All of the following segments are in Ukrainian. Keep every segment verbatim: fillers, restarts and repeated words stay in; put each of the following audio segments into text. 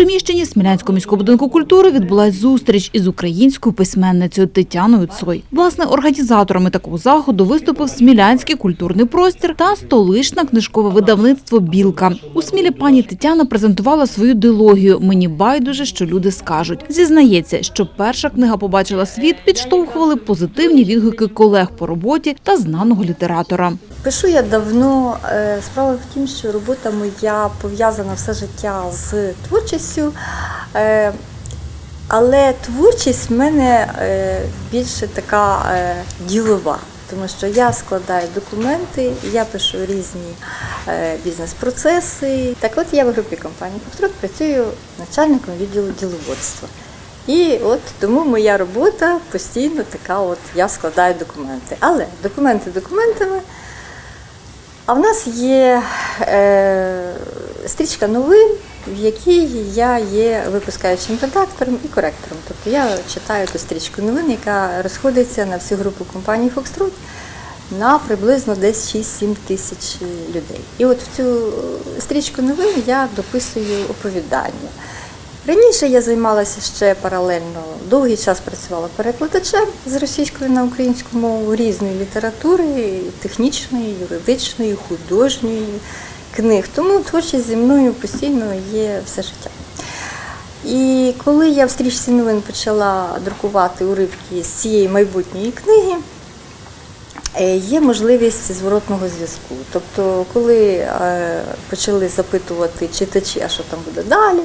приміщенні Смілянського міського будинку культури відбулась зустріч із українською письменницею Тетяною Цой. Власне, організаторами такого заходу виступив Смілянський культурний простір та столичне книжкове видавництво «Білка». У Смілі пані Тетяна презентувала свою дилогію «Мені байдуже, що люди скажуть». Зізнається, що перша книга побачила світ, підштовхували позитивні відгуки колег по роботі та знаного літератора. Пишу я давно. Справа в тім, що робота моя пов'язана все життя з творчістю, але творчість в мене більше така ділова, тому що я складаю документи, я пишу різні бізнес-процеси. Так от я в групі компанії «Фокстрот» працюю начальником відділу діловодства. І от тому моя робота постійно така, от я складаю документи. Але документи документами. А в нас є е, стрічка новин, в якій я є випускаючим редактором і коректором. Тобто я читаю ту стрічку новин, яка розходиться на всю групу компанії «Фокстрот» на приблизно десь шість-сім тисяч людей. І от в цю стрічку новин я дописую оповідання. Раніше я займалася ще паралельно, довгий час працювала перекладачем з російської на українську мову різної літератури, технічної, юридичної, художньої, книг. Тому творчість зі мною постійно є все життя. І коли я в стрічці новин почала друкувати уривки з цієї майбутньої книги, є можливість зворотного зв'язку. Тобто, коли почали запитувати читачі, а що там буде далі,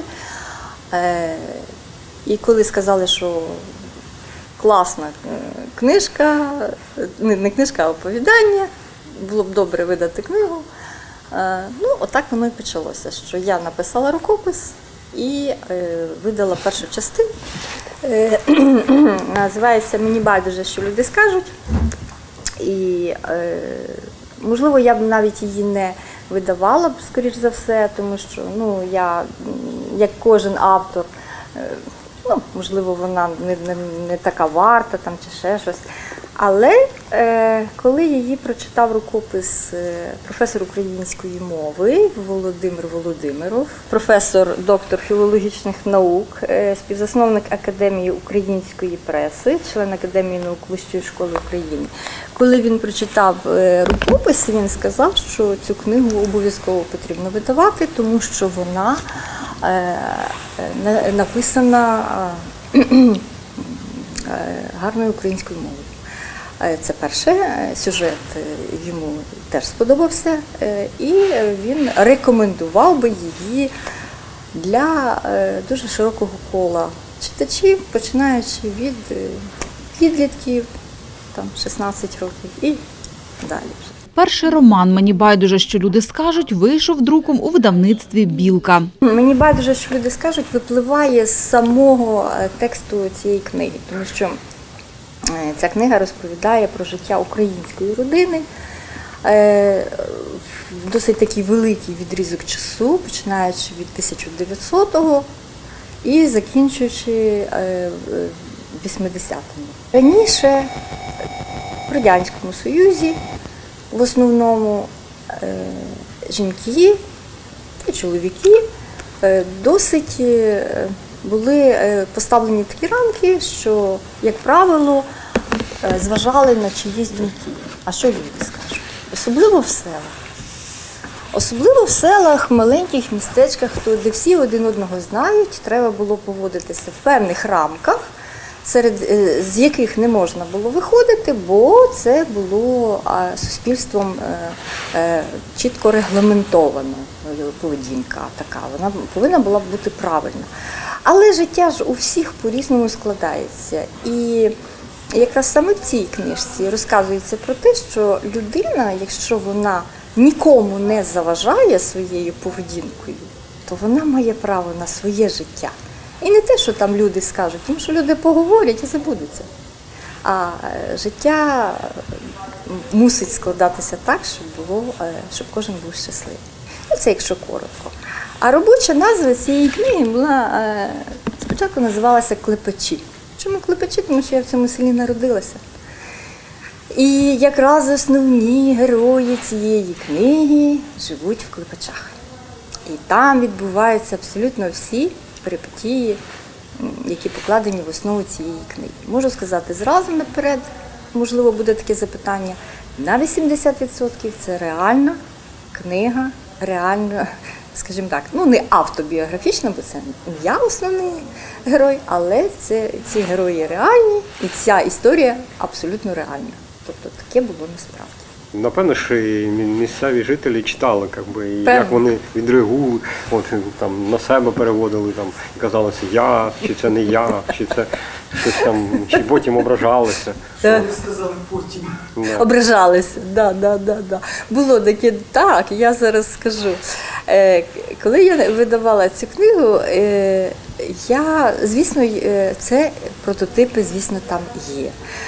і коли сказали, що класна книжка, не книжка, а оповідання, було б добре видати книгу, ну, отак воно і почалося, що я написала рукопис і видала першу частину. Називається «Мені байдуже, що люди скажуть». І, можливо, я б навіть її не видавала б, скоріш за все, тому що, ну, я, як кожен автор, ну, можливо, вона не, не, не така варта там, чи ще щось. Але е, коли її прочитав рукопис професор української мови Володимир Володимиров, професор, доктор філологічних наук, е, співзасновник Академії української преси, член Академії наук Вищої школи України, коли він прочитав е, рукопис, він сказав, що цю книгу обов'язково потрібно видавати, тому що вона е, написана е, гарною українською мовою. Це перше, сюжет йому теж сподобався, і він рекомендував би її для дуже широкого кола читачів, починаючи від підлітків, там, шістнадцять років і далі. Перший роман «Мені байдуже, що люди скажуть» вийшов друком у видавництві «Білка». «Мені байдуже, що люди скажуть» випливає з самого тексту цієї книги, тому що ця книга розповідає про життя української родини в досить такий великий відрізок часу, починаючи від тисяча дев'ятсотого і закінчуючи вісімдесятими. Раніше в Радянському Союзі в основному жінки і чоловіки досить були поставлені такі рамки, що, як правило, зважали на чиїсь думки. А що люди скажуть? Особливо в селах. Особливо в селах, маленьких містечках, де всі один одного знають, треба було поводитися в певних рамках, серед, з яких не можна було виходити, бо це було суспільством чітко регламентована поведінка така, вона повинна була бути правильна. Але життя ж у всіх по-різному складається. І якраз саме в цій книжці розказується про те, що людина, якщо вона нікому не заважає своєю поведінкою, то вона має право на своє життя. І не те, що там люди скажуть, тому що люди поговорять і забудуться. А життя мусить складатися так, щоб було, щоб кожен був щасливий. Ну, це якщо коротко. А робоча назва цієї книги була, спочатку називалася «Клепачі». Чому клепачі? Тому що я в цьому селі народилася. І якраз основні герої цієї книги живуть в Клепачах. І там відбуваються абсолютно всі перипетії, які покладені в основу цієї книги. Можу сказати зразу наперед, можливо, буде таке запитання, на вісімдесят відсотків це реальна книга, реальна, скажімо так, ну не автобіографічна, бо це не я основний герой, але це, ці герої реальні, і ця історія абсолютно реальна. Тобто таке було насправді. Напевно, що і місцеві жителі читали, якби, і як вони відреагують, от, там, на себе переводили, там, і казали, це я, чи це не я, чи це щось там, чи потім ображалися. Що вони сказали потім? Да. Ображалися, да, да, да, да. Було таке, так, я зараз скажу. Е, коли я видавала цю книгу, е, я, звісно, це прототипи, звісно, там є.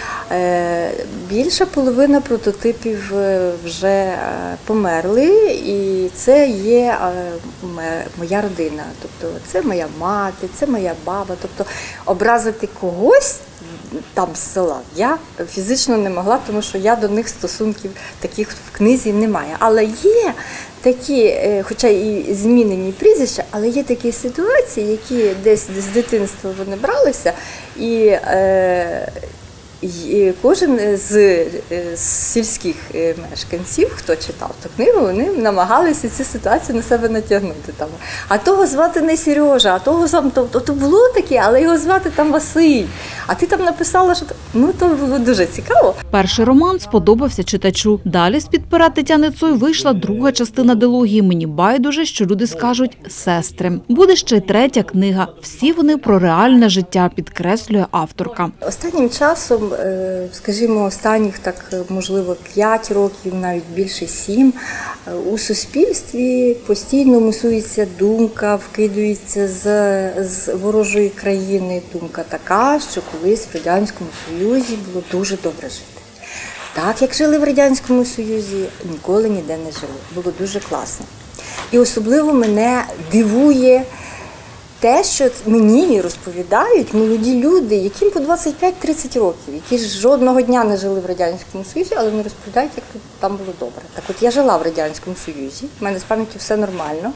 Більша половина прототипів вже померли, і це є моя родина. Тобто це моя мати, це моя баба. Тобто образити когось там з села я фізично не могла, тому що я до них стосунків таких в книзі немає. Але є такі, хоча і змінені прізвища, але є такі ситуації, які десь з дитинства вони бралися, і е, І кожен з, з сільських мешканців, хто читав ту книгу, вони намагалися цю ситуацію на себе натягнути. Там. А того звати не Сережа, а того сам, то, то було таке, але його звати там Василь. А ти там написала, що ну то було дуже цікаво. Перший роман сподобався читачу. Далі з-під пера Тетяни Цой вийшла друга частина дилогії «Мені байдуже, що люди скажуть сестри». Буде ще й третя книга. Всі вони про реальне життя, підкреслює авторка. Останнім часом, скажімо, останніх, так, можливо, п'ять років, навіть більше сім, у суспільстві постійно мусується думка, вкидується з, з ворожої країни. Думка така, що колись в Радянському Союзі було дуже добре жити. Так, як жили в Радянському Союзі, ніколи ніде не жили. Було дуже класно. І особливо мене дивує те, що мені розповідають молоді люди, яким по двадцять п'ять тридцять років, які ж жодного дня не жили в Радянському Союзі, але вони розповідають, як тут там було добре. Так от я жила в Радянському Союзі, в мене з пам'яттю все нормально.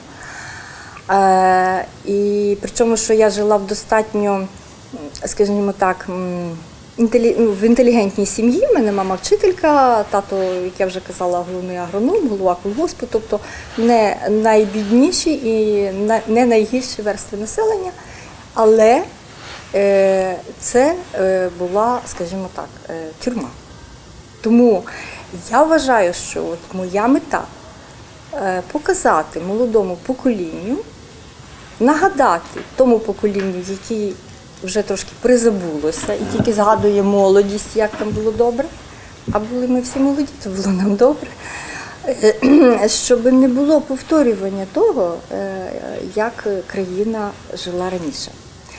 Е, і причому, що я жила в достатньо, скажімо так, інтелі... в інтелігентній сім'ї. У мене мама вчителька, тато, як я вже казала, головний агроном, голова колгоспу, тобто не найбідніші і не найгірші верстви населення, але е, це е, була, скажімо так, е, тюрма. Тому я вважаю, що от моя мета е, показати молодому поколінню, нагадати тому поколінню, які вже трошки призабулося і тільки згадує молодість, як там було добре, а були ми всі молоді, то було нам добре, щоб не було повторювання того, як країна жила раніше.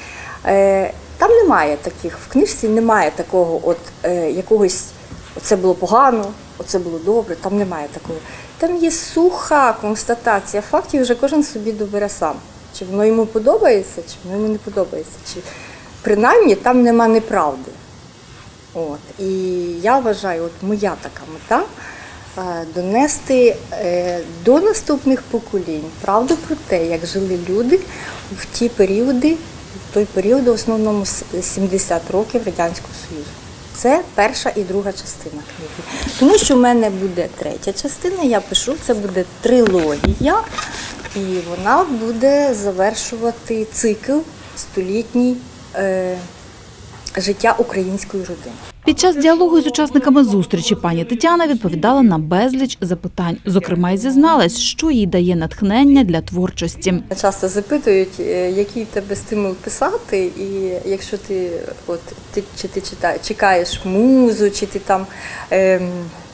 Там немає таких, в книжці немає такого от якогось, оце було погано, оце було добре, там немає такого. Там є суха констатація фактів, вже кожен собі добере сам. Чи воно йому подобається, чи воно йому не подобається. Чи принаймні там нема неправди. От. І я вважаю, от моя така мета е, донести е, до наступних поколінь правду про те, як жили люди в ті періоди, в той період, в основному сімдесят років Радянського Союзу. Це перша і друга частина книги. Тому що в мене буде третя частина, я пишу, це буде трилогія, і вона буде завершувати цикл столітній е, життя української родини. Під час діалогу з учасниками зустрічі пані Тетяна відповідала на безліч запитань. Зокрема, й зізналась, що їй дає натхнення для творчості. Часто запитують, який в тебе стимул писати, і якщо ти, от, ти чи ти читаєш, чекаєш музу, чи ти там, ем,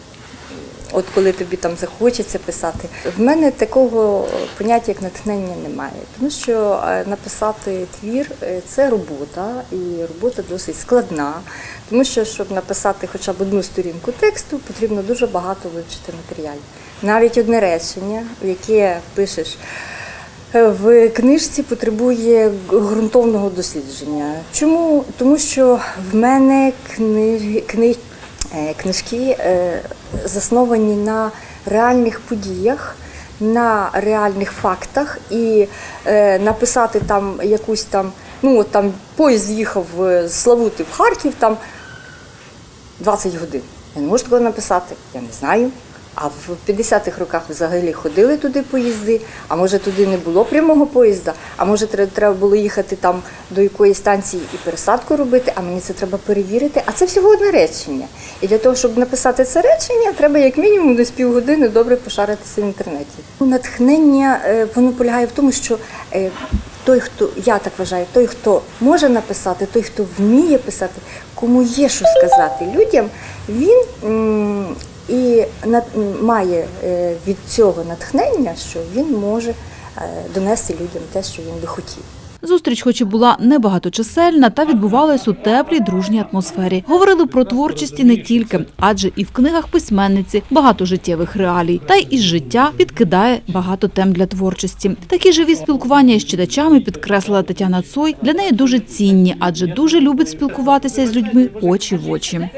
от коли тобі там захочеться писати. В мене такого поняття, як натхнення, немає. Тому що написати твір – це робота, і робота досить складна. Тому що, щоб написати хоча б одну сторінку тексту, потрібно дуже багато вивчити матеріалів. Навіть одне речення, яке пишеш в книжці, потребує ґрунтовного дослідження. Чому? Тому що в мене книж... книж... книжки засновані на реальних подіях, на реальних фактах і е, написати там якусь там, ну от там поїзд їхав з Славути в Харків там двадцять годин. Я не можу такого написати, я не знаю. А в п'ятдесятих роках взагалі ходили туди поїзди, а може туди не було прямого поїзда, а може треба було їхати там до якоїсь станції і пересадку робити, а мені це треба перевірити. А це всього одне речення. І для того, щоб написати це речення, треба як мінімум десь півгодини добре пошаритися в інтернеті. Натхнення, воно полягає в тому, що той, хто, я так вважаю, той, хто може написати, той, хто вміє писати, кому є що сказати людям, він і має від цього натхнення, що він може донести людям те, що він би хотів. Зустріч хоч і була небагаточисельна, та відбувалась у теплій, дружній атмосфері. Говорили про творчість і не тільки, адже і в книгах письменниці багато життєвих реалій. Та й із життя підкидає багато тем для творчості. Такі живі спілкування із читачами, підкреслила Тетяна Цой, для неї дуже цінні, адже дуже любить спілкуватися з людьми очі в очі.